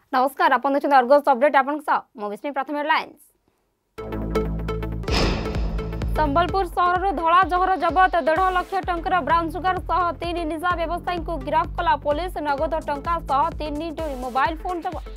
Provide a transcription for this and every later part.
नमस्कार आपण देखुछन Argus update आपन सा मो विस्मी प्रथम हेडलाइंस। संबलपुर सहर धला जहर जबत 1.5 लाख टंकार ब्राउन सुगर सह 3 निशा व्यवसायी को गिरफ्त कला पुलिस। नगद टंका सह 3 मोबाइल फोन जबत।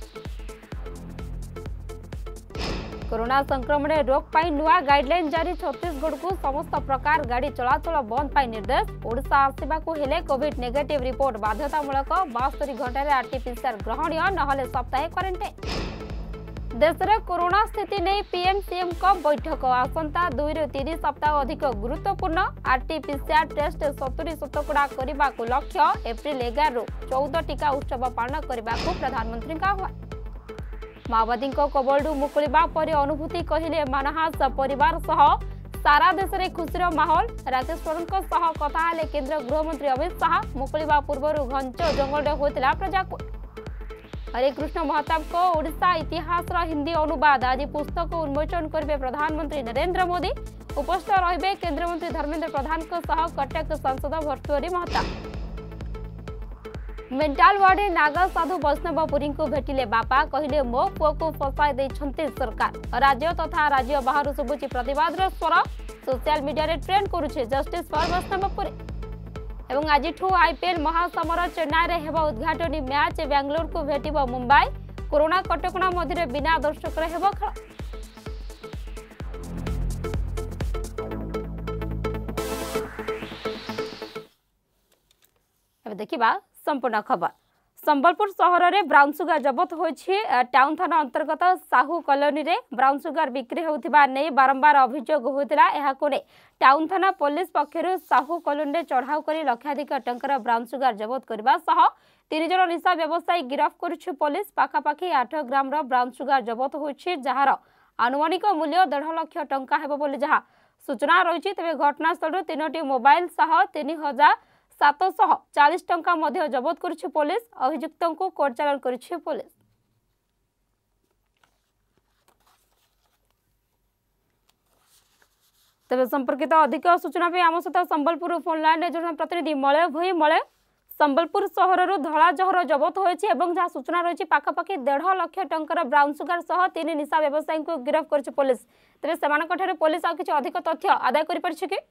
कोरोना संक्रमण रोक पाई नुआ गाइडलाइन जारी। छत्तीसगढ़ को समस्त प्रकार गाड़ी चलाचल बंद पाई निर्देश। ओडिशा आसवा को हेले कोविड नेगेटिव रिपोर्ट बाध्यतामूलक 72 घंटे आरटीपीसीआर ग्रहणीय नहले सप्ताहे क्वारंटाइन। देश में कोरोना स्थिति नहीं पीएम सीएम का बैठक। आसंता 2 ରୁ 3 सप्ताह अधिक गुरुत्वपूर्ण। आरटीपीसीआर टेस्ट 70 शतकड़ा करने को लक्ष्य। एप्रिल 11 ରୁ 14 टीका उत्सव पालन करने को प्रधानमंत्री का आह्वान। माओवादी कबलू मुकुलिबा पर अनुभूति कहले मानहास परिवार सह सारा देश में खुशीर माहौल। राकेश सह कथा हेले केंद्र गृहमंत्री अमित शाह। मुकुलिबा पूर्व घंच जंगल होता प्रजाकूट। हरे कृष्ण महताब को ओडिशा इतिहास हिंदी अनुवाद आज पुस्तक उन्मोचन करेंगे प्रधानमंत्री नरेंद्र मोदी। उपस्थित रहिबे केंद्रमंत्री धर्मेंद्र प्रधान सह कटक सांसद भर्तृहरि महताब। मेंटाल वार्ड नागा साधु वैष्णवपुरी को भेटिले बापा कहले मो पुओ को फसाई देछंती सरकार। राज्य तथा राज्य बाहर सुबुची प्रतिवाद स्वर सोशल मीडिया रे ट्रेंड करुछे जस्टिस फॉर वैष्णवपुरी। एवं आज आईपीएल महासमर चेन्नई रे हेबा उद्घाटनी मैच। बेंगलोर को भेटिबो मुंबई। कोरोना कटकणा मध्य बिना दर्शक रे हेबो खेल। अब देखिबा संपूर्ण खबर। संबलपुर सहर में ब्राउन सुगर जबत होइछि। टाउन थाना अंतर्गत साहू कॉलोनी रे ब्राउन सुगर बिक्री होउथिबा नै बारंबार अभियोग होइतिला। एहाको नै टाउन थाना पुलिस पक्षरु साहू कॉलोनी रे चढ़ाऊ करी लक्षाधिक टंकार ब्राउन सुगर जबत करबा सह 3 जन निशा व्यवसायी गिरफ्त करुछि पुलिस। पाखापाखि 8 ग्राम रो ब्राउन सुगर जबत होइछि जहार अनुमानिक मूल्य 1.5 लाख टंका हेबो बोली जहा सूचना रहिछि। तबे घटनास्थल 3टी मोबाइल सह 3740 टंका मध्य जबत करुछि पुलिस। अभियुक्तों को कोर्ट चालान करुछि पुलिस। तबे संपर्कित अधिक सूचना पे आम सहित संबलपुर फोन लाइन रे जन प्रतिनिधि मलय भई। मलय संबलपुर सहर धला जहर जबत होइछि एवं जहाँ सूचना रही पाखापाखि 1.5 लाख टंकार ब्राउन सुगर सह 3 निशा व्यवसायी को गिरफ्त करुछि पुलिस। तबे सेमानक ठारे पुलिस आ किछि अधिक तथ्य आदाय करि परछि कि?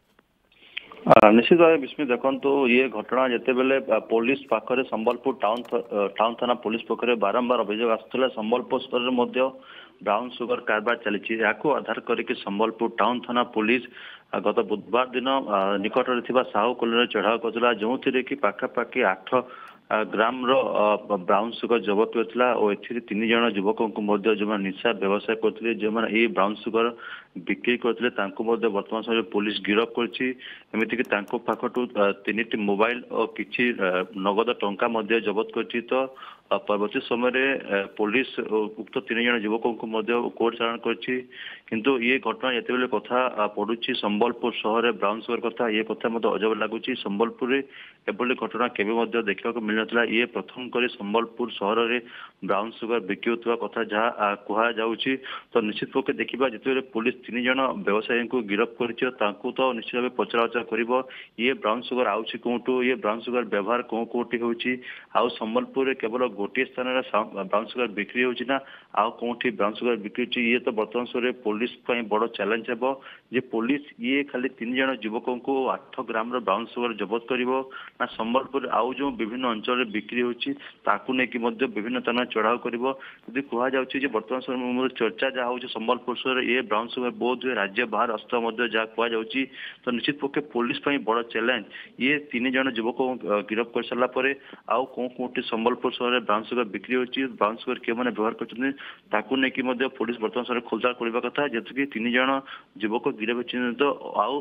निश्चित भाव विस्मी देखु ये घटना जिते बेले पुलिस पाखे संबलपुर टाउन थाना पुलिस पक्ष बारंबार अभियोग आसूला संबलपुर स्तर में ब्राउन सुगर कारबार चली आधार करके संबलपुर टाउन थाना पुलिस गत बुधवार दिन निकट में साहू कॉलोनी चढ़ाऊ कर जो कि पाखापाखि 8 ग्राम ब्राउन सुगर जबत होता और 3 जन युवकों को जो निशा व्यवसाय करते जो मैंने ब्राउन सुगर बिक्री करते वर्तमान समय पुलिस गिरफ्त करमती पाखु 3टी मोबाइल और किसी नगद टंका जबत कर। तो परवर्ती समय पुलिस उक्त 3 जन युवकों को कोर्ट चालान किंतु ये घटना जिते कथा पड़ुछि संबलपुर सहर ब्राउन सुगर कथा ये कथा अजब लगुच। संबलपुर एभली घटना केवे देखा मिलता ये प्रथम कर संबलपुर सहर में ब्राउन सुगर बिक्री होता कथा जहाँ कहुच्छी। तो निश्चित पक्षे देखा जिते पुलिस 3 जन व्यवसायी को गिरफ्त कर तो निश्चित भाव पचराउचरा कर ये ब्राउन सुगर आउछि कोठू ये ब्राउन सुगर व्यवहार कोठी होउछि आउ संबलपुर केवल गोटे स्थान ब्राउन सुगर बिक्री होउछि ना आउ कोठी ब्राउन सुगर बिक्री होछि। ये तो वर्तमान समय पुलिस बड़ चैलेंज हेबो जे पुलिस ये खाली 3 जन युवकों को 8 ग्राम ब्राउन सुगर जबत करिवो ना संबलपुर आउ जो विभिन्न अंचल बिक्री होछि ताकू नै कि मध्य विभिन्न थाना चढ़ाऊ करिवो। यदि कहा जाउछि जे वर्तमान समय चर्चा जहाँ होछि संबलपुर सहर ये ब्राउन सुगर बहुत राज्य बाहर अस्त्र मध्य जहाँ कहा जाउछि। तो निश्चित पक्षे पुलिस बड़ चैलेंज ये 3 जन युवकों गिरफ्त कर सारा पर आउ कोठी संबलपुर सहर ब्राउन सुगर बिक्री होछि ब्राउन सुगर के मैंने व्यवहार करताकू नहीं कि पुलिस वर्तमान समय खोलताड़ करने कथा जेहेतु कि 3 जन युवक गिरफ्त होती। तो आउ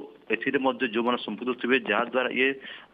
ए जो मैंने संपुक्त थे जहाद्वारा ये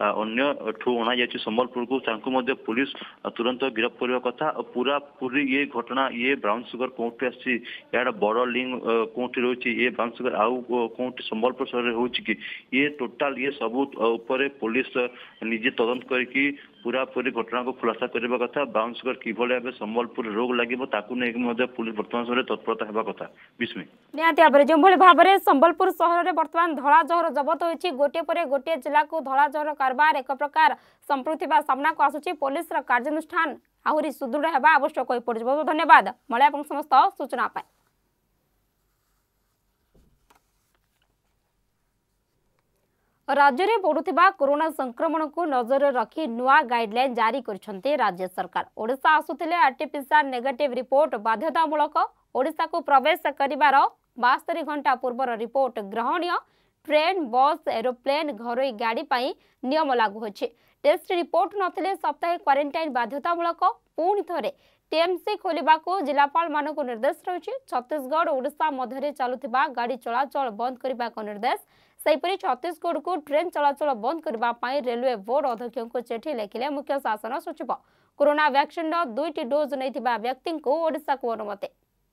अन्य ठू अणा जाए संबलपुर को पुलिस तुरंत गिरफ्त करने कथा पूरा पूरी ये घटना ये ब्राउन सुगर कौटी आसी यार बड़ लिंक कौटी रही ये ब्राउन सुगर आउ कौटी संबलपुर सहर हो ये टोटाल ये सबू उपर पुलिस निजे तदंत करके पूरा पूरी घटना को खुलासा करने कथा ब्राउन सुगर किभली भाव संबलपुर रोग लगे ताकू नहीं पुलिस वर्तमान समय तत्परता होगा कथा। विस्मी निहाती भाव जो भाव में संबलपुर सहर में बर्तमान धला जहर जबत होइछि गोटे पर गोटे जिला को धला जहर कारबार एक प्रकार संप्रति सामना को आसुछि पुलिस कार्यानुष्ठान आहुरी सुदृढ़ होगा आवश्यक हो पड़े। बहुत धन्यवाद मले आप समस्त सूचना पाए। राज्य में बढ़ुवा कोरोना संक्रमण को नजर रखी नुआ गाइडलाइन जारी करछन्ते राज्य सरकार। ओडिशा आसुथिले आरटीपीसीआर नेगेटिव रिपोर्ट बाध्यतामूलक। ओडिशा को प्रवेश करिवार 72 घंटा पूर्वर रिपोर्ट ग्रहणीय। ट्रेन बस एरोप्लेन घरोई गाड़ी पाई नियम लागू होछि। टेस्ट रिपोर्ट नथिले सप्ताहे क्वारंटाइन बाध्यतामूलक। पुणी थरे टीएमसी खोलिबा को जिलापाल मानक निर्देश रही। छत्तीसगढ़ ओडिशा मध्य चलुथिबा गाड़ी चलाचल बंद करने को निर्देश। सेहीपरि छत्तीसगढ़ को ट्रेन चलाचल बंद करने रेलवे बोर्ड अध्यक्ष को चिठी लिखिले मुख्य शासन सचिव। कोरोना वैक्सीन 2टी डोज नहीं व्यक्ति को ओडिशा को अनुमति।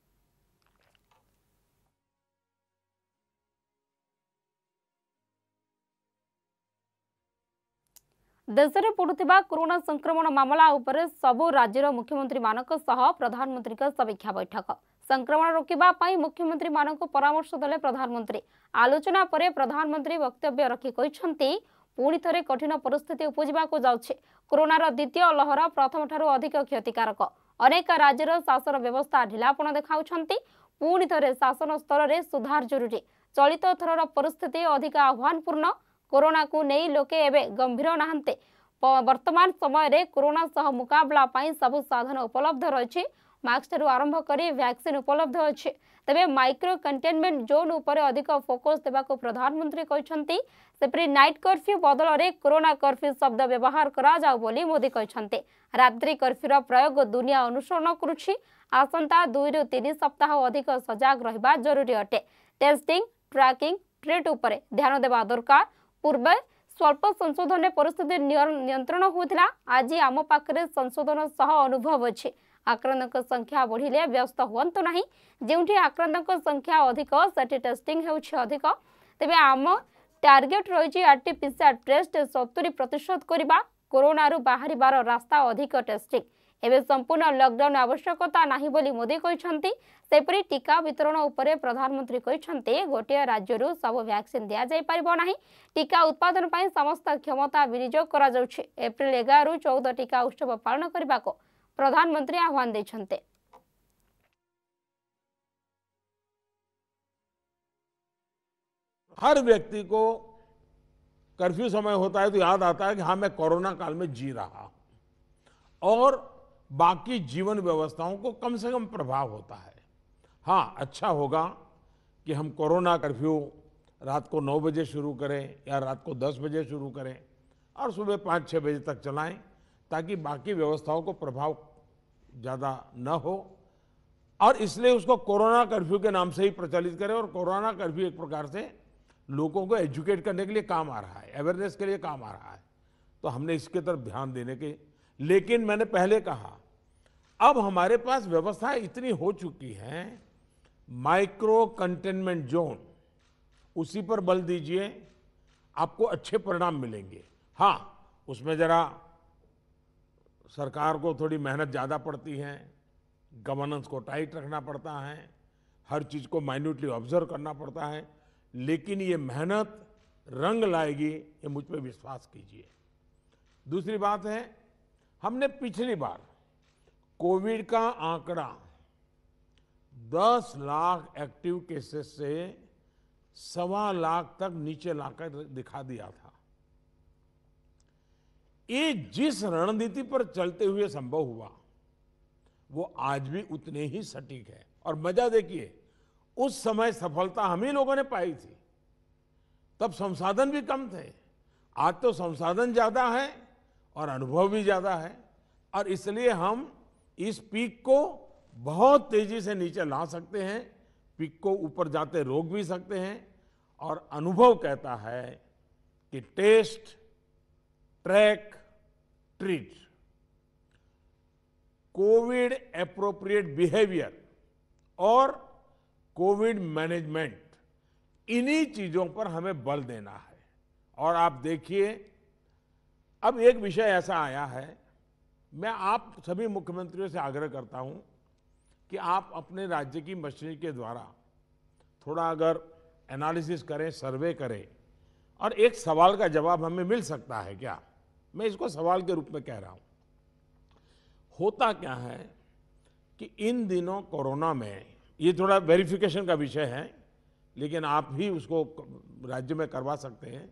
देश में बढ़ुवा कोरोना संक्रमण मामला उपरे सबु राज्यर मुख्यमंत्री मानक सह प्रधानमंत्री का समीक्षा बैठक। संक्रमण रोकवा मुख्यमंत्री मानक परामर्श देले प्रधानमंत्री। आलोचना परे प्रधानमंत्री वक्तव्य रखी कहिसंती पुणी थरे कठिन परिस्थिति उपजिबाको जाउछे। कोरोनार द्वितीय लहर प्रथम ठारू अधिक क्षतिकारक। अनेक राज्यर शासन व्यवस्था ढिलापण देखाउछंती। पुणी थरे शासन स्तर में सुधार जरूरी। चलित थरर परिस्थिति अधिक आह्वानपूर्ण। कोरोना को नहीं लोके एवं गंभीर नहांते। वर्तमान समय रे कोरोना सह मुकाबला पाई सबु साधन उपलब्ध रही। मास्क ठारू आरंभ करी वैक्सीन उपलब्ध अच्छे। तेबे माइक्रो कंटेनमेंट जोन उपरे अधिक फोकस देबाको प्रधानमंत्री कहते। सेपरि नाइट कर्फ्यू बदल में कोरोना कर्फ्यू शब्द व्यवहार करा जाउ बोली मोदी कहते। रात्रि कर्फ्यूर प्रयोग दुनिया अनुसरण करुछि। आसंता 2 ରୁ 3 सप्ताह अधिक सजग रहिबा जरूरी अटे। टेस्टिंग ट्रैकिंग ट्रीट उपरे ध्यान देवा दरकार। पूर्वे स्वल्प संशोधन में परिस्थिति नियंत्रण होता। आज आम पाखे संशोधन सह अनुभव अच्छे। आक्रांत संख्या बढ़िले व्यस्त हुंतु ना। जो आक्रांत संख्या अधिक से टेस्टिंग अधिक। तेबे आम टार्गेट रही आरटीपीसीआर टेस्ट 70% करवा। कोरोना रू बाहर रास्ता अधिक टेस्टिंग। एवं संपूर्ण लॉकडाउन आवश्यकता नहीं बोली मोदी कहते। सेपरि टीका वितरण उपरे प्रधानमंत्री कहते गोटे राज्य सब वैक्सीन दि जापर ना। टीका उत्पादन पर समस्त क्षमता विनियोग करा जाउछि। एप्रिल 11 ରୁ 14 टीका उत्सव पालन करने को प्रधानमंत्री आह्वान देछन्ते। हर व्यक्ति को कर्फ्यू समय होता है तो याद आता है कि हाँ मैं कोरोना काल में जी रहा हूं और बाकी जीवन व्यवस्थाओं को कम से कम प्रभाव होता है। हाँ, अच्छा होगा कि हम कोरोना कर्फ्यू रात को 9 बजे शुरू करें या रात को 10 बजे शुरू करें और सुबह 5-6 बजे तक चलाएं ताकि बाकी व्यवस्थाओं को प्रभाव ज़्यादा न हो। और इसलिए उसको कोरोना कर्फ्यू के नाम से ही प्रचलित करें। और कोरोना कर्फ्यू एक प्रकार से लोगों को एजुकेट करने के लिए काम आ रहा है, अवेयरनेस के लिए काम आ रहा है। तो हमने इसके तरफ ध्यान देने के। लेकिन मैंने पहले कहा अब हमारे पास व्यवस्था इतनी हो चुकी है। माइक्रो कंटेनमेंट जोन उसी पर बल दीजिए, आपको अच्छे परिणाम मिलेंगे। हाँ, उसमें जरा सरकार को थोड़ी मेहनत ज़्यादा पड़ती है, गवर्नेंस को टाइट रखना पड़ता है, हर चीज़ को माइन्यूटली ऑब्जर्व करना पड़ता है। लेकिन ये मेहनत रंग लाएगी, ये मुझ पर विश्वास कीजिए। दूसरी बात है, हमने पिछली बार कोविड का आंकड़ा 10 लाख एक्टिव केसेस से 1.25 लाख तक नीचे लाकर दिखा दिया था। ये जिस रणनीति पर चलते हुए संभव हुआ वो आज भी उतने ही सटीक है। और मजा देखिए, उस समय सफलता हम ही लोगों ने पाई थी, तब संसाधन भी कम थे। आज तो संसाधन ज्यादा है और अनुभव भी ज्यादा है और इसलिए हम इस पीक को बहुत तेजी से नीचे ला सकते हैं, पीक को ऊपर जाते रोक भी सकते हैं। और अनुभव कहता है कि test track treat, covid appropriate behaviour और कोविड मैनेजमेंट, इन्हीं चीजों पर हमें बल देना है। और आप देखिए, अब एक विषय ऐसा आया है, मैं आप सभी मुख्यमंत्रियों से आग्रह करता हूं कि आप अपने राज्य की मशीनरी के द्वारा थोड़ा अगर एनालिसिस करें, सर्वे करें और एक सवाल का जवाब हमें मिल सकता है क्या, मैं इसको सवाल के रूप में कह रहा हूं। होता क्या है कि इन दिनों कोरोना में, ये थोड़ा वेरिफिकेशन का विषय है, लेकिन आप भी उसको राज्य में करवा सकते हैं।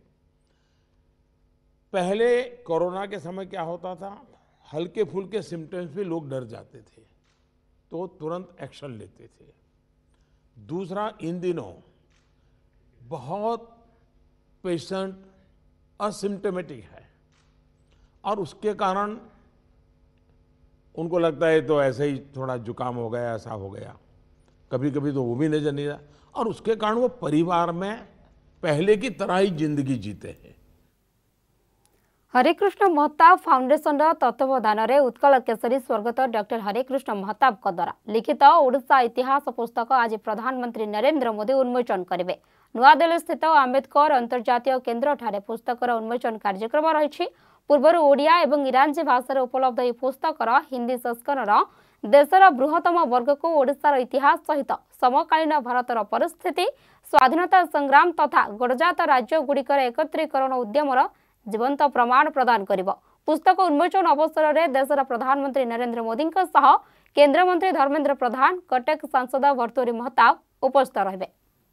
पहले कोरोना के समय क्या होता था, हल्के फुल्के सिम्टम्स भी लोग डर जाते थे तो तुरंत एक्शन लेते थे। दूसरा, इन दिनों बहुत पेशेंट असिम्टोमेटिक है और उसके कारण उनको लगता है तो ऐसे ही थोड़ा जुकाम हो गया, ऐसा हो गया, कभी कभी तो वो भी नजर नहीं आता, और उसके कारण वो परिवार में पहले की तरह ही जिंदगी जीते हैं। हरिकृष्ण महताब फाउंडेशन तत्वावधान में उत्कल केसरी स्वर्गत डॉक्टर हरिकृष्ण महताब द्वारा लिखित ओडिशा इतिहास पुस्तक आज प्रधानमंत्री नरेंद्र मोदी उन्मोचन करेंगे। नुआदिल्ली स्थित आंबेडकर अंतर्जातीय केन्द्र ठारे पुस्तकर उन्मोचन कार्यक्रम रही। पूर्वर ओडिया और इरांजी भाषा उपलब्ध यह पुस्तकर हिंदी संस्करण देशर बृहत्तम वर्ग को ओडिशार इतिहास सहित समकालीन भारतर परिस्थिति, स्वाधीनता संग्राम तथा गडजात राज्य गुड़िकर एकत्रीकरण उद्यमर जीवंत प्रमाण प्रदान करिब। पुस्तक उन्मोचन अवसर में देशर प्रधानमंत्री नरेंद्र मोदी सह केंद्र मंत्री धर्मेंद्र प्रधान, कटक सांसद भर्तृहरि महताब उपस्थित रहिबे।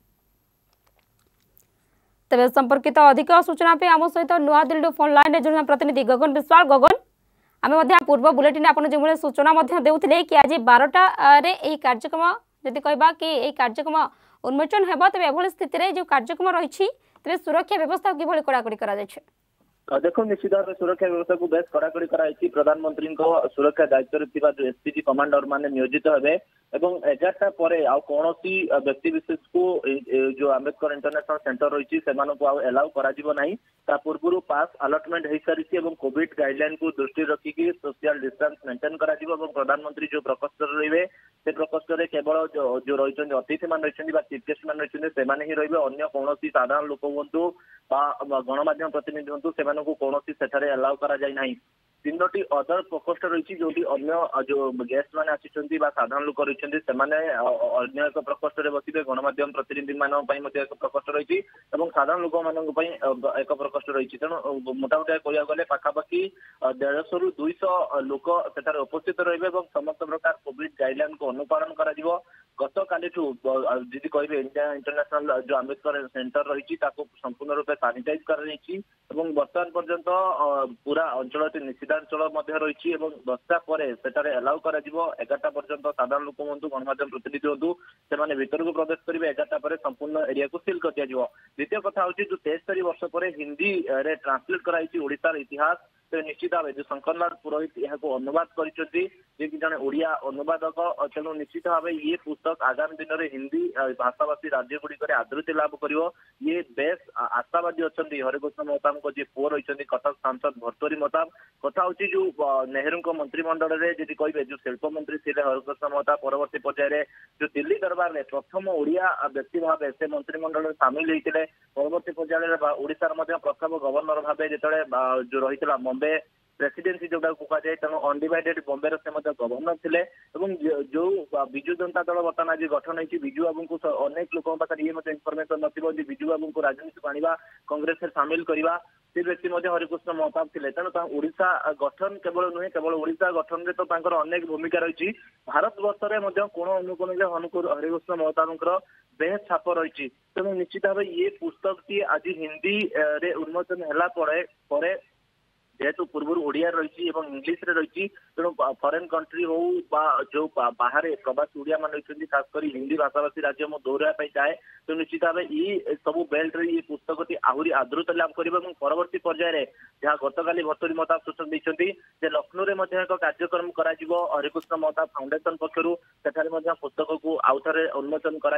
तेज संपर्कित अधिक सूचना पे आम सहित नुआदिल्ली फोन लाइन जोड़ना प्रतिनिधि गगन विश्वाल। गगन, आम पूर्व बुलेटिन आप जो सूचना देते कि आज 12टा रे कार्यक्रम जदि कहबा कि यह कार्यक्रम उन्मोचन हेबा, तेज एभली स्थिति रे जो कार्यक्रम रही सुरक्षा व्यवस्था किभली कड़ाकड़ी करा जायछि? देखो, निश्चित भाव सुरक्षा व्यवस्था को बेस कड़ाकड़ी कराई। प्रधानमंत्री सुरक्षा दायित्व में एसपीजी कमांडर माने नियोजित हेबे एवं 11टा परे आ कोनोसी व्यक्ति विशेष को जो आंबेडकर इंटरनेशनल सेंटर रही से एलाउ करा पूर्व पास अलॉटमेंट हो सारी और कोविड गाइडलाइन को दृष्टि रखिकी सोशल डिस्टेंस मेंटेन करा प्रधानमंत्री जो प्रकोष्ठ रे से प्रकोष्ठ रे केवल जो रही अतिथि मान रही चीफ गेस्ट मान रही से रे अन्य कौन साधारण लोक हूँ गणमाध्यम प्रतिनिधि हूँ से कौन से एलाउ करा जाय नाही। 3टी अदर प्रकोष्ठ रही जो अन्य जो गेस्ट मैंने आसी साधारण लोक रही अन्य एक प्रकोष्ठ में बसवे, गणमाध्यम प्रतिनिधि मान एक प्रकोष्ठ रही साधारण लोक मान एक प्रकोष्ठ रही। तेणु मोटामोटी कह गले पाखापाखि 150 ରୁ 200 लोक सेठारे उपस्थित रहे और समस्त प्रकार कोविड गाइडलाइन को अनुपालन करा। गत काली जी कहे इंडिया इंटरनेशनल जो आंबेडकर सेंटर रही संपूर्ण रूप सानिटाइज कर बर्तमान पर्यंत पूरा अंचल निषिद्धांचल रही 10टा पर एलाउ कर 11टा पर्यंत साधारण लोक हूँ गणमाध्यम प्रतिनिधि हूँ से भीतर को प्रवेश करेंगे। 11टा पर संपूर्ण एरिया को सील कर दिया। द्वितीय कथा हूँ जो 73 वर्ष पर हिंदी रे ट्रांसलेट कराई ओडिशार इतिहास, तो निश्चित भाव जो शंकरलाल पुरोहित यह अनुवाद कर जड़े ओडिया अनुवादक। तेणु निश्चित भाव ये पुस्तक आगामी दिन में हिंदी भाषाभाषी राज्य गुड़िक आदृति लाभ कर। ये बेस आशावादी अच्छा हरिकृष्ण महताब जी पुओ रही कटक सांसद भर्तृहरि महताब। कथा हूँ जो नेहरू मंत्रिमंडल में जी कहे जो शिल्प मंत्री थे हरिकृष्ण महताब परवर्ती पर्यायर जो दिल्ली दरबार में प्रथम ओडिया व्यक्ति भाव से मंत्रिमंडल में सामिल होते परवर्ती पर्यायर ओडिशार प्रथम गवर्नर भाव जो रही बॉम्बे प्रेसिडेंसी जोटा कहुए तेणु अनडिवाइडेड बॉम्बे से गवर्नर थे जो विजु जनता दल बर्तमान आज गठन होती विजु बाबू को अनेक लोगों पाखे ये इनफर्मेशन नथिबो जे विजु बाबू को राजनीति को आनिबा कांग्रेस में सामिल करवा से व्यक्ति हरिकृष्ण महताब थे। तेणु ओडिशा गठन केवल नुहे केवल ओडिशा गठन में तो अनेक भूमिका रही। भारत वर्ष में कोण अनुकोण हरिकृष्ण महताब बेहद छाप रही। तेणु निश्चित भाव ये पुस्तक टी आज हिंदी रे उन्मोचन है पर जेहेतु पूर्व ओडिया रही इंग्लीश रे रही तेणु फॉरेन कंट्री हो जो बाहर प्रवासी ओडिया मान रही खासकर हिंदी भाषाभाषी राज्य में दौराई जाए तो निश्चित भाव ये सब बेल्ट रे ये पुस्तक आहरी आदृत लाभ कर परवर्ती पर्यायर जहाँ गतकाली भर्तृहरि महताब सूचना देते लक्ष्नौ में एक कार्यक्रम कर हरिकृष्ण महताब फाउंडेशन पक्षर पुस्तक को आउ थे उन्मोचन कर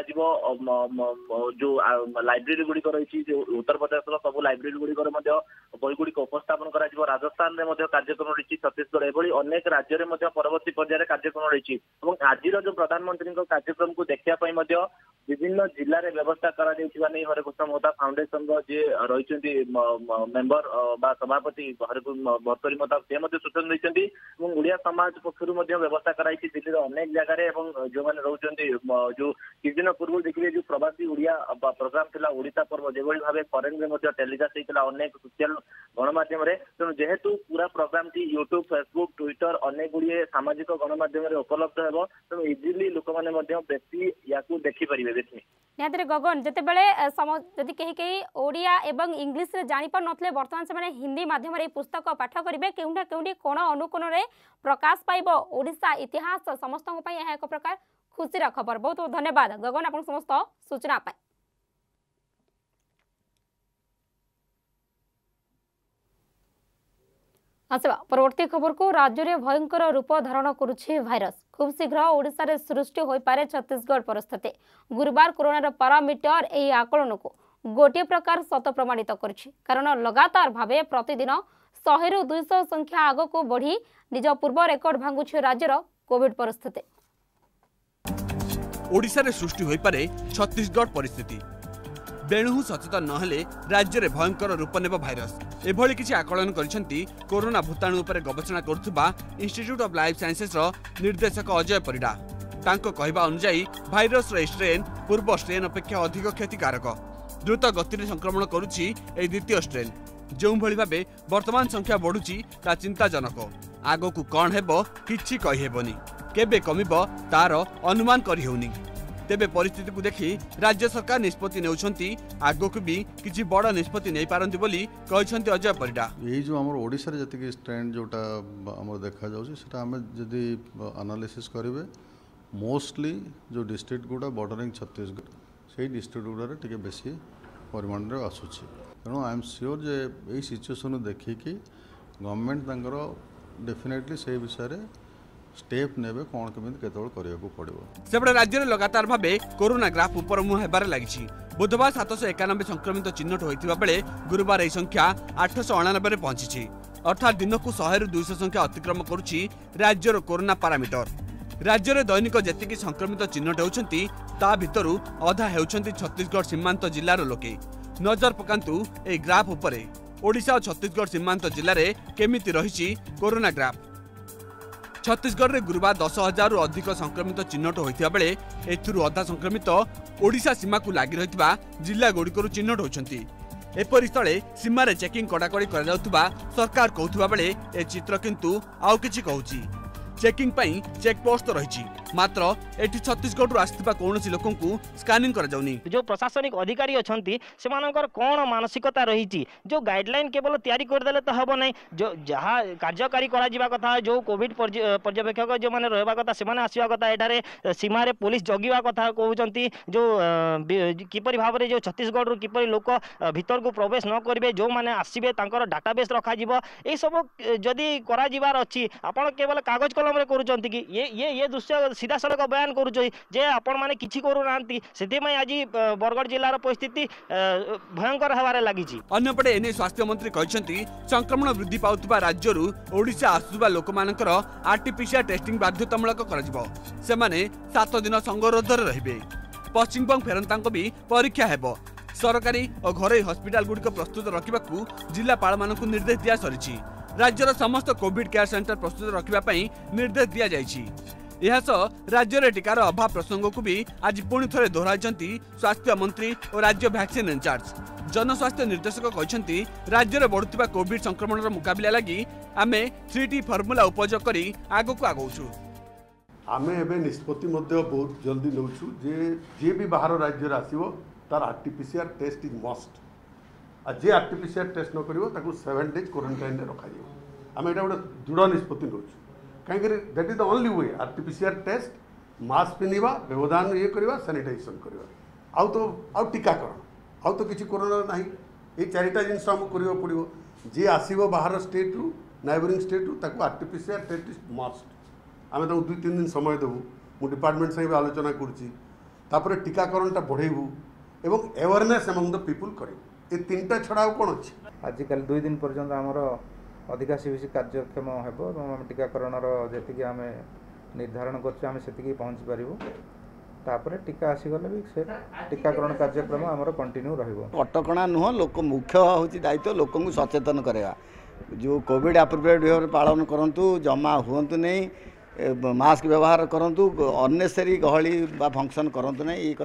जो लाइब्रेरी गुड़िक रही उत्तर प्रदेश सब लाइब्रेरी गुड़िकर बही गुड़िक उपस्थापन कर राजस्थान में कार्यक्रम रही छत्तीसगढ़ एभली अनेक राज्य में परवर्ती पर्यायर कार्यक्रम रही आज जो प्रधानमंत्री कार्यक्रम को देखा विभिन्न जिले में व्यवस्था कर हरिकृष्ण महताब फाउंडेशन जी रही मेंबर सभापति भर्तृहरि महताब से सूचना देते ओडिया समाज पक्षर व्यवस्था कराई दिल्ली अनेक जगह जो मैंने रोचे जो किछ दिन पूर्व देखिए जो प्रवासी ओडिया प्रोग्राम था ओडिशा पर्व जो भाव फरेन में टेलीकास्ट होता अनेक सोशल गणमाध्यम तेणु जेहेतु पूरा प्रोग्राम टी यूट्यूब फेसबुक ट्विटर अनेक गुड़िए सामाजिक गणमाध्यम उपलब्ध हेबो तेणु इजिली लोक माने बेसी या देखि परिबे बेसी निहाती गगन जितेबले जदि कहीं ओडिया एवं इंग्लिश रे जानि पर नथले वर्तमान से हिंदी माध्यम रे पुस्तक पाठ करिवे केउंठा केउंठी कोण अनुकोण रे प्रकाश पाइबो ओडिशा इतिहास समस्त पई यह एक प्रकार खुशी खबर। बहुत बहुत धन्यवाद गगन आपन समस्त सूचना पाई। आसवा परवर्ती खबर को राज्य में भयंकर रूप धारण करुछि भाइरस खूब शीघ्र ओडिशा रे सृष्टि होई पारे छत्तीसगढ़ परिस्थिति गुरुवार कोरोना पारामीटर एही आकलन को गोटे प्रकार सत प्रमाणित करिछि कारण लगातार भावे प्रतिदिन 100 रु 200 संख्या आग को बढ़ी निज पूर्व रेकर्ड भांगुछि राज्यर कोविड परिस्थिति। ओडिशा रे सृष्टि होई पारे छत्तीसगढ़ परिस्थिति बेणु सचेतन नहेले राज्य में भयंकर रूप नेब भाइरस एभली किछि आकलन करिसेंती कोरोना भूताणु उपर गवेषणा करुवा इंस्टीट्यूट ऑफ लाइफ साइंसेस निर्देशक अजय परिडा। तांको कहबा अनुसार भाइरस स्ट्रेन पूर्व स्ट्रेन अपेक्षा अधिक क्षतिकारक द्रुत गति में संक्रमण करुछि ए द्वितीय स्ट्रेन जो भली भाबे वर्तमान संख्या बढ़ुछि ता चिंताजनक आगकू कौन हेबो किछि कहि हेबोनी केबे कमिबो तार अनुमान करि हेउनी तेबे परिस्थिति को देखि राज्य सरकार निष्पत्ति नेउछंती आगकू भी किछि बड़ निष्पत्ति नै पारंती बोली कहछंती अजय परिडा। यही जो हमर ओडिसा रे जति स्ट्रेंड जोटा हमर देखा जाउछि सेटा हम जदि एनालिसिस करिवे मोस्टली जो डिस्ट्रिक्ट गुडा बॉर्डरिंग छत्तीसगढ़ सेही डिस्ट्रिक्ट गुडा रे टिके बेसी परिमाण रे आसुछि तेणु आई एम श्योर जे एही सिचुएशन देखि कि गवर्नमेंट तांकर डेफिनेटली से विषय रे स्टेप नेबे कोन केमिति केतोल करियाको पड़िबो। सेबडे राज्य रे लगातार भाबे कोरोना ग्राफ ऊपर मुह हेबार लागिछि बुधवार 791 संक्रमित चिन्हट होइतिबा बेले गुरुवार ए संख्या 889 रे पहुंचीछि अर्थात दिन को 100 रु 200 संख्या अतिक्रम करुछि राज्यर कोरोना पारामीटर। राज्य रे दैनिक जेतिकी संक्रमित चिन्हट होउछंती ता भितरु अधा हेउछंती छत्तीसगढ़ सीमांत जिल्लार लोके नजर पकांतु ए ग्राफ उपरे ओडिशा और छत्तीसगढ़ सीमांत जिल्ला रे केमिति रहिछि कोरोना ग्राफ। छत्तीसगढ़ रे गुरुवार 10,000 रु अधिक संक्रमित चिन्हट होइतिबा बेले एथुरु अधा संक्रमित ओडिशा सीमा को लागि रहितबा जिल्ला गुड़िकरु चिन्हट होइछंती एपरि स्थले सीमा रे चेकिंग कड़ाकड़ी करा जाउतबा सरकार कहउतबा बेले ए चित्र किंतु आउ किछि कहउछि चेकिंग पई चेक पोस्ट रहिछि मात्र एठी छत्तीसगढ़ रु आस्थिबा कोनोसी लोकन को स्कैनिंग करा जाउनी। जो प्रशासनिक अधिकारी अछंती सेमानकर कोन मानसिकता रहिछि जो गाइडलाइन केवल तयारी कर देले त हबो नै जो जहा कार्यकारी करा जिबा कथा जो कोविड पर्यवेक्षक जो माने रहबा कथा सेमाने आसीबा कथा एठारे सीमा रे पुलिस जगिबा कथा कहउचंती जो किपरि भाबरे जो छत्तीसगढ़ रु किपरि लोक भीतर को प्रवेश न करिवे जो माने आसीबे तांकर डाटाबेस रखा जिवो ए सब जदी करा जिबार अछि आपण केवल कागज कलम रे करूचंती कि ये दृश्य सीधा सड़क बयान करुचे जे आपण माने किछि करू नांती सेति में आज बरगढ़ जिल्लार परिस्थिति भयंकर हवारे लागिछि। अन्यपटे एने स्वास्थ्य मंत्री कहछंती संक्रमण वृद्धि पाउतबा राज्यरु ओडिशा आसुबा लोकमानकर आरटीपीसीआर टेस्टिंग बाध्यतामूलक कराजिबो से माने 7 दिन संगरोधर रहिबे पश्चिमबंग फेरंतांको भी परीक्षा हेबो सरकारी और घरे हॉस्पिटल गुडिक प्रस्तुत रखिबाकू जिल्लापाल मानकू निर्देश दिया सरिछि राज्यर समस्त कोविड केयर सेंटर प्रस्तुत रखिबा पई निर्देश दिया जाइछि। राज्य में टीकार अभाव प्रसंग को भी आज पुणी थे दोहराई स्वास्थ्य मंत्री और राज्य वैक्सीन इंचार्ज जनस्वास्थ्य निर्देशक कहते राज्य में बढ़ुवा कोविड संक्रमण मुकाबला लगी आम 3T फर्मुला उपयोग कर आग को आगौचु। आम एवं निष्पत्ति बहुत जल्दी नौ जे भी बाहर राज्य आसो तार आरटीपीसीआर टेस्ट इज मस्ट आ जे आरटीपीसीआर टेस्ट न कर 7 डेज क्वारंटाइन रखा आम यहाँ गोटे दृढ़ निष्पत्ति नौ कहीं that is the only way RTPCR test mask पिंधा व्यवधान ये करवा सैनिटाइजेशन करवा आउ टीकाकरण आउ तो किसी कोरोना ना ये 4टा जिनस आमको करवा पड़ो जी आसो बाहर स्टेट रु नाइबरिंग स्टेट रु आरटीपीसीआर टेस्ट इज मस्ट आम 2-3 दिन समय देवु मु डिपार्टमेंट संगे आलोचना करुँची टीकाकरणटा बढ़ेबू एवं अवेयरनेस एमंग द पीपुल करें ये 3टा छड़ा कौन अच्छे आजिकल 2 दिन पर्यंत आमर अधिका सीबीसी कार्यक्षम हेबो आम टीकाकरणर जेतिकी आम निर्धारण करछे सेतिकी पहुँची पारिबो तापरे टीका आसीगले भी से टीकाकरण कार्यक्रम आमर कंटिन्यू रहिबो। कटकणा नुह लोक मुख्य होची दायित्व लोक को सचेतन करेगा जो कोविड एप्रोप्रिएट बिहेवियर पालन करंतु जमा हुंतु नहीं मास्क व्यवहार करंतु अननेसेसरी गहली बा फंक्शन करंतु नहीं ये कथा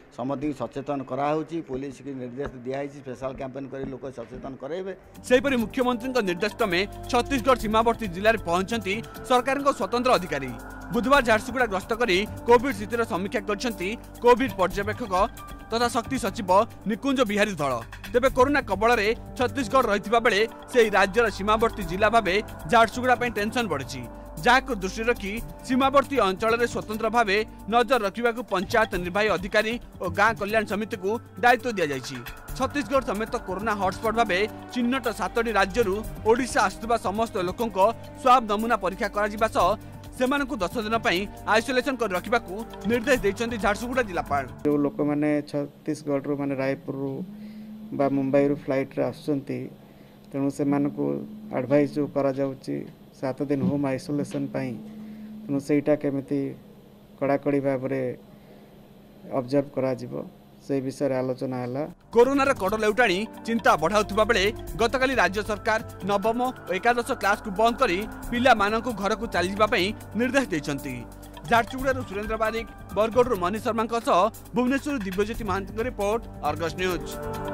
समस्त सचेतन कराऊँगी पुलिस की निर्देश दिखाई स्पेशल कैंपेन कर लोक सचेतन कराइबे। सेहीपरि मुख्यमंत्री निर्देश क्रमे छत्तीसगढ़ सीमावर्ती जिले में पहुंचती सरकार स्वतंत्र अधिकारी बुधवार झारसुगुड़ा गस्त कर कोविड स्थितिर समीक्षा करछंती कोविड पर्यवेक्षक तथा शक्ति सचिव निकुंज बिहारी धल। तेबे कोरोना कबल में छत्तीसगढ़ रही बेले से राज्यर सीमावर्ती जिला भाव झारसुगुड़ा टेंशन बढ़ी जहां दृष्टि रखी सीमावर्ती अंचल में स्वतंत्र भाव नजर रखा पंचायत निर्वाही अधिकारी और गाँ कल्याण समिति को दायित्व दि जाएगी। छत्तीसगढ़ समेत कोरोना हॉटस्पॉट भाव चिन्हट 7टी राज्य ओडिशा आसुवा समस्त लोकों स्वाब नमूना परीक्षा करा सेमानकु 10 दिन आइसोलेशन कर रखा निर्देश देते झारसुगुड़ा जिलापाल। जो लोक मैंने छत्तीसगढ़ रू माने रायपुर बा मुंबई रू फ्लाइट रे आसुचंती तेणु से एडवाइस जो करा जाउची 7 दिन होम आइसोलेशन पाई तेणु सेटा केमिति कड़ाकड़ी भाव ऑब्जर्व करा जिवो से विषय आलोचना है। कोरोनार कड़ लेउटाणी चिंता बढ़ाउथिबा बेले गतकाली राज्य सरकार नवम और एकादश क्लास को बंद करी पिला मानकु घर को चली जाबा पई निर्देश दैछंती। Jharsuguda Surendra Barik Bargarh Manish Sharma Bhubaneswar Dibyajyoti Mahanty report Argus news.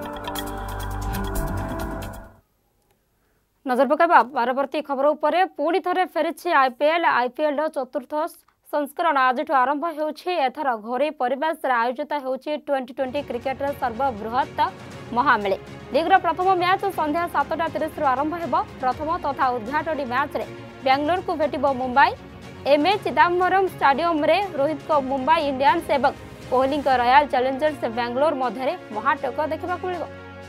नजर पकाइबा परवर्ती खबर उपरे पुणी थरे फेरिछि आईपीएल चतुर्थ संस्करण आज आरंभ होउछि। एथर घरे परिवेश आयोजित होउछि 2020 क्रिकेट सर्वबृहत महामेले। लीगर प्रथम मैच संध्या 7:30 आरंभ हेबो। प्रथम तथा उद्घाटनी मैच रे बेंगलोर को भेटिबो मुंबई। एमए चिदम्बरम स्टेडियम रे रोहित को मुंबई इंडियंस एवं कोहली को रॉयल चैलेंजर्स बेंगलोर मध्य महाटक देखा मिलिबो।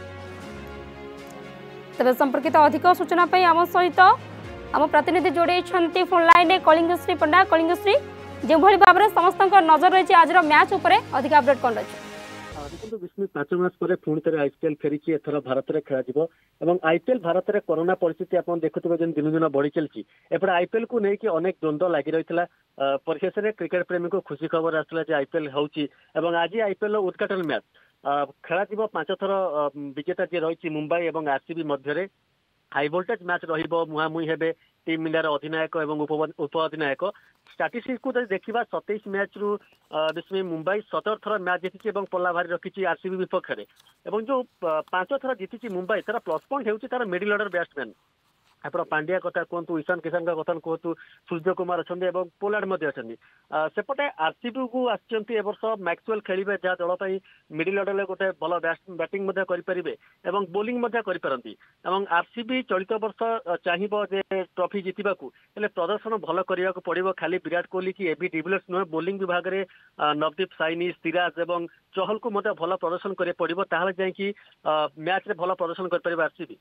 तबे संपर्कित अधिक सूचना आम सहित आम प्रतिनिधि जोड़े फोन लाइन कलिंगश्री पंडा। कलिंगश्री जो भाव में समस्त नजर रही आज मैच उपरे अधिक अपडेट कौन रही? देखो विस्मित 5 मास पर पुणी थे आईपीएल फेरी एथर भारत में खेल आईपीएल भारत में कोरोना परिस्थिति आप देखुए दिन दिन बढ़ी चलती एपटे आईपीएल को लेकिन अनेक द्वंद्व लगी रही परिशेष में क्रिकेट प्रेमी को खुशी खबर आसाला आईपीएल होची आज आईपीएल उद्घाटन मैच खेल 5 थर विजेता जी रही मुंबई और आरसीबी मध्य हाई वोल्टेज मैच मुहांमुही हेबे टीम इंडिया अधिनायक और उप अधिनायक स्टाटिस्टिक्स को देखा 27 मैच रु विस्मय मुंबई 17 थर मैच जीति पल्ला भारी रखी आरसीबी विपक्ष में जो 5 थर जीति मुंबई तार प्लस पॉइंट होउछि तार मिडिल ऑर्डर बैट्समैन आप पांड्या कथा कहतु ईशान किशन कथा कहतु सूर्य कुमार अच्छा पोलार्ड सेपटे आरसीबी को आवर्ष मैक्सवेल खेलिबे जहाँ दल मिडिल ऑर्डर गोटे भल बैटिंग करें बोलिंग करपारती आरसीबी चलित वर्ष चाहिए ट्रॉफी जीतवा प्रदर्शन भल करने को पड़ो खाली विराट कोहली की एबी डिविलियर्स नुहे बोलिंग विभाग में नवदीप साइनी सिराज और चहल को भल प्रदर्शन करे पड़ो ताहले जाइए मैच रे भल प्रदर्शन कर आरसीबी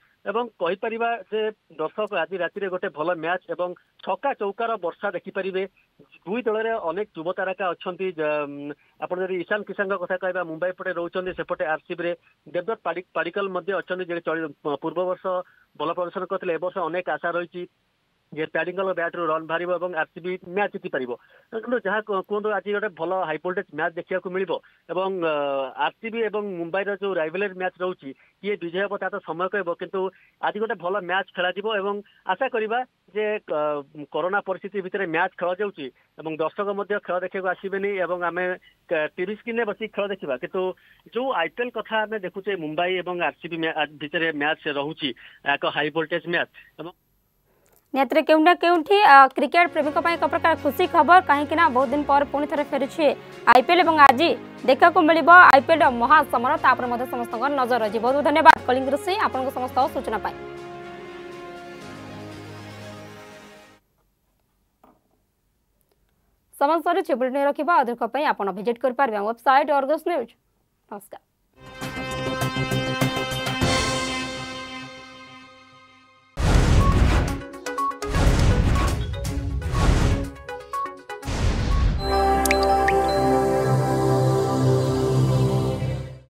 कहीपर दर्शक आज राति गोटे भल मैच एवं छक्का चौकार वर्षा देखिपारे दुई दल में अनेक युव तारका अच्छा आप ईशान किशन कथा कह मुंबई पटे रोचे सेपटे आरसीबी देवदत्त पाडिकल अच्छा पूर्व वर्ष भल प्रदर्शन करते वर्ष अनेक आशा रही पैडिकल बैट रू रन बाहर और आरसीबी मैच जीति पार कि जहाँ कहते आज गोटे भल हाई वोल्टेज मैच देखा मिलो आरसीबी और मुंबई जो राइवलरी मैच रोचे किए विजय हम ता तो समय कह किंतु आज गोटे भल मैच खेल आशा करवा जे कोरोना परिस्थिति भितर मैच खेल जाऊँगी दर्शक खेल देखा आसबेनि आम टीवी स्क्रीन बस खेल देखा किंतु जो आईपीएल कथा आम देखुचे मुंबई और आरसीबी भितर मैच रोचे एक हाई वोल्टेज मैच निहत केउना केउठी क्रिकेट प्रेमी एक प्रकार खुशी खबर कहीं बहुत दिन पर पुणी थे फेरी आईपीएल और आज देखा मिल आईपीएल महासमर तापर समस्त नजर रही। बहुत बहुत धन्यवाद कलिंग ऋषि आपको समस्त सूचना पाई। समस्त बुलेटिन रखा अधिक आप विजिट कर वेबसाइट अर्गस न्यूज। नमस्कार।